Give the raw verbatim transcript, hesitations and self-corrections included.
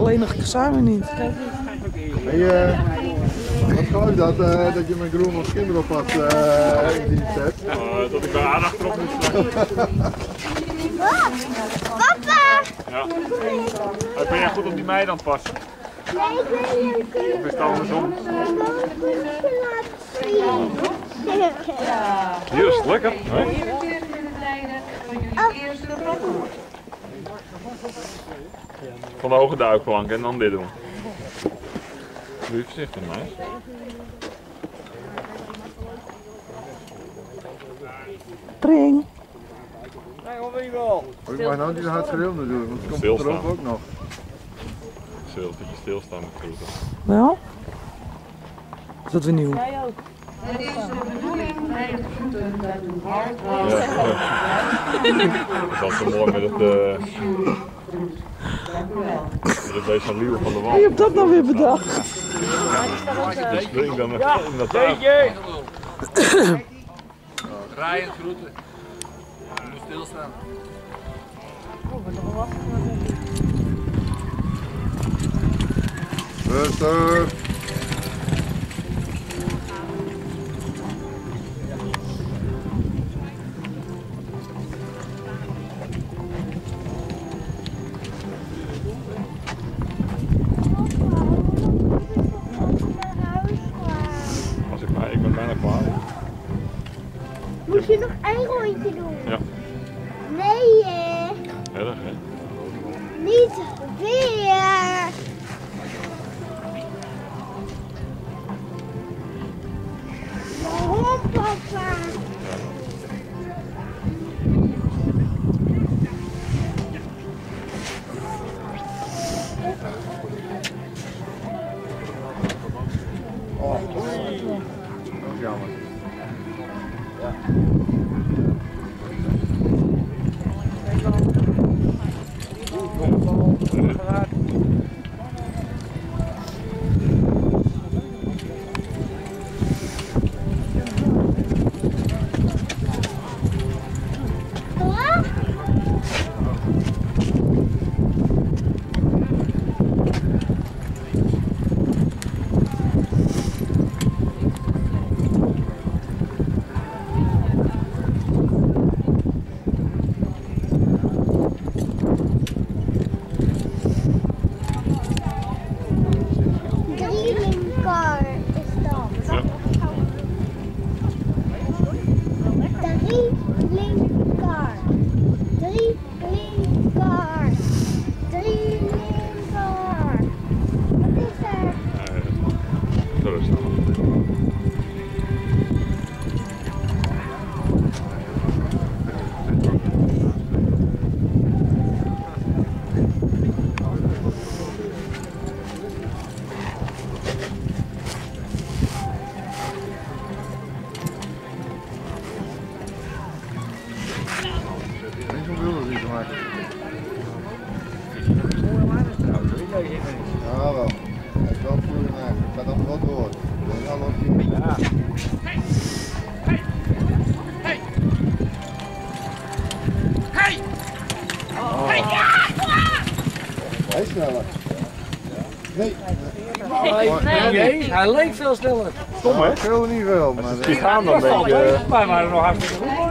Alleen nog samen niet. Hey, uh, wat geloof dat, uh, dat je mijn groen als kinderoppas uh, in dienst hebt? Uh, dat ik bij haar achterop moet staan. Papa! Ja. Uh, ben jij goed op die meiden aan het passen? Nee, ik wil je kunnen. Of is het andersom? Hier is het lekker. Hè? Van de hoge duikplank en dan dit doen. Doe je voorzichtig, meis. Tring. Ik mag nou niet hard schreeuwen natuurlijk, want het komt erop ook nog. Stil, dat je stilstaan met groeten. Wel? Is dat weer nieuw? Jij ook. Het is de bedoeling mijn voeten met uw hart. Ja, ja. Dat is zo mooi met het, uh, met het deze liewe van de wand. Wie hebt dat nou weer bedacht? Die springt dan ja. in dat tuig. Ryan groeten. Je moet stilstaan. Oh, wat nog wachten. Rustig. Als ik, maar, ik ben bijna klaar. Moet je nog één rondje doen? Ja. Nee, hè? Erg, hè? Niet weer. Waarom, papa? Oh, dat is jammer. Ja. Ja, wel. Dat is wel goed. Ik ga dan wat door. Ja, loopt hier. Ja. Hey! Hey! Hey! Oh. Hey! Hij is sneller. Nee. Nee, nee, hij leek veel sneller. Kom hè? Veel niet veel, maar... Die gaan dan denk je. Wij waren nog hartstikke goed.